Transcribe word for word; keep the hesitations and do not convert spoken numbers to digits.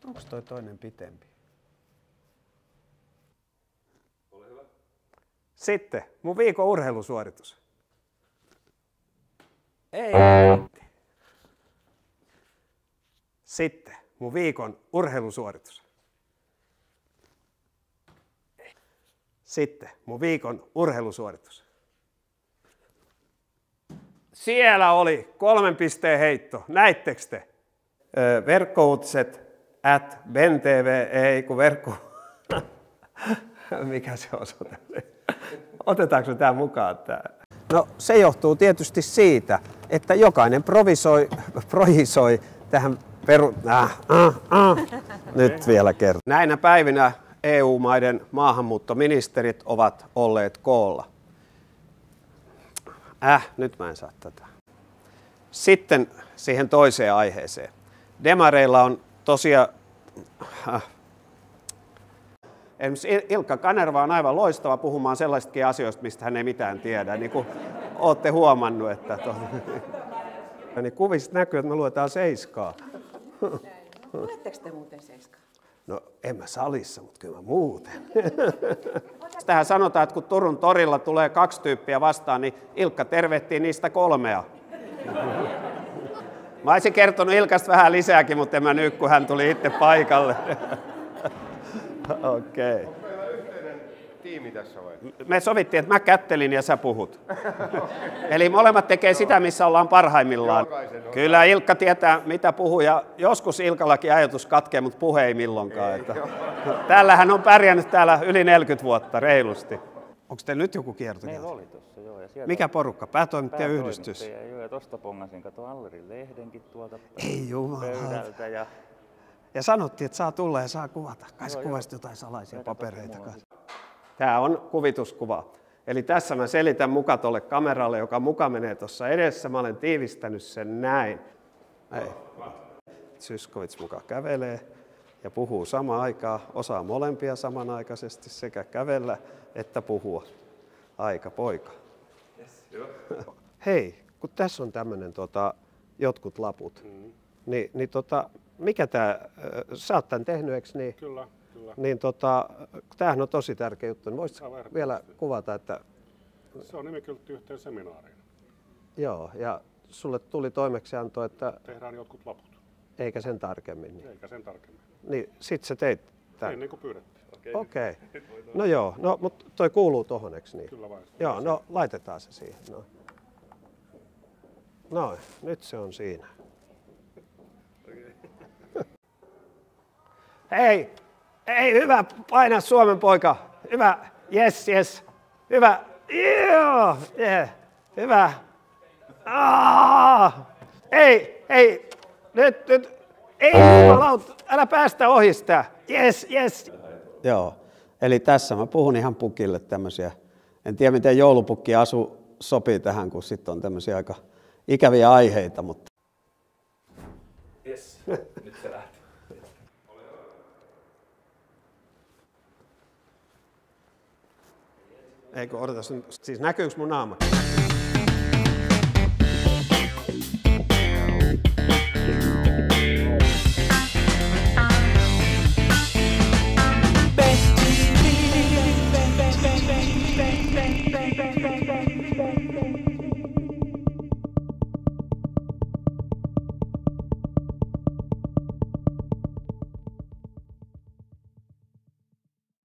Onko toi toinen pitempi? Ole hyvä. Sitten mun viikon urheilusuoritus. Ei. Sitten mun viikon urheilusuoritus. Sitten mun viikon urheilusuoritus. Siellä oli kolmen pisteen heitto. Näittekö te? Öö, verkkouutiset at bentv, ei kun verkko... Mikä se osoite? Otetaanko tämä mukaan? Tää? No se johtuu tietysti siitä, että jokainen provisoi, projisoi tähän peru... Äh, äh, äh. Nyt vielä kerran. Näinä päivinä E U-maiden maahanmuuttoministerit ovat olleet koolla. Äh, nyt mä en saa tätä. Sitten siihen toiseen aiheeseen. Demareilla on tosiaan... Äh. Esimerkiksi Ilkka Kanerva on aivan loistava puhumaan sellaistakin asioista, mistä hän ei mitään tiedä. Niin kuin olette huomannut, että... To... niin kuvista näkyy, että me luetaan seiskaa. Luetteko te muuten seiskaa? No en mä salissa, mutta kyllä mä muuten. Tähän sanotaan, että kun Turun torilla tulee kaksi tyyppiä vastaan, niin Ilkka tervehtii niistä kolmea. Mä olisin kertonut Ilkasta vähän lisääkin, mutta en mä nyt, kun hän tuli itse paikalle. Okei. Okay. Onko meillä yhteinen tiimi tässä vai? Me sovittiin, että mä kättelin ja sä puhut. Eli molemmat tekee sitä, missä ollaan parhaimmillaan. Kyllä Ilkka tietää, mitä puhuu, ja joskus Ilkallakin ajatus katkee, mutta puhe ei milloinkaan. Ei, että... Täällähän on pärjännyt täällä yli neljäkymmentä vuotta reilusti. Onko teillä nyt joku kierto? Meillä oli tossa, joo. Ja sieltä mikä porukka? Päätoimittajayhdistys? Päätoimittaja, joo, ja tosta pongasin, kato Allerin lehdenkin tuolta ei pöydältä. Ja... ja sanottiin, että saa tulla ja saa kuvata. Kai sä kuvasit jotain salaisia papereita. Tämä on kuvituskuva. Eli tässä mä selitän muka tuolle kameralle, joka muka menee tuossa edessä. Mä olen tiivistänyt sen näin. Ei. Zyskowicz muka kävelee ja puhuu samaan aikaan. Osaa molempia samanaikaisesti sekä kävellä että puhua. Aika poika. Yes. Hei, kun tässä on tämmöinen tota, jotkut laput, mm. niin, niin tota, mikä tämä, sä oot tämän tehnyt, eikö niin? Kyllä. Kyllä. Niin tota, tämähän on tosi tärkeä juttu. Niin voisitko vielä kuvata, että... Se on nimikyltti yhteen seminaariin. Joo, ja sulle tuli toimeksianto, että... Tehdään jotkut laput. Eikä sen tarkemmin. Niin. Eikä sen tarkemmin. Niin, sit sä teit tämän. Niin, niin kuin pyydettiin. Okei. Okay. Okay. No joo, no, mutta toi kuuluu tohon, eikö niin? Kyllä vain. Joo, no laitetaan se siihen. No. Noin, nyt se on siinä. Hei! Ei, hyvä, paina Suomen poika. Hyvä, yes, yes. Hyvä, joo, yeah. Hyvä. Ah! Ei, ei, nyt, nyt. Ei, jumalauta, älä päästä ohi sitä. Yes, yes. Joo, eli tässä mä puhun ihan pukille tämmöisiä. En tiedä, miten joulupukki asu sopii tähän, kun sitten on tämmöisiä aika ikäviä aiheita, mutta... Yes, nyt se lähtee. Eikö, odotas nyt. Siis näkyykö mun naama?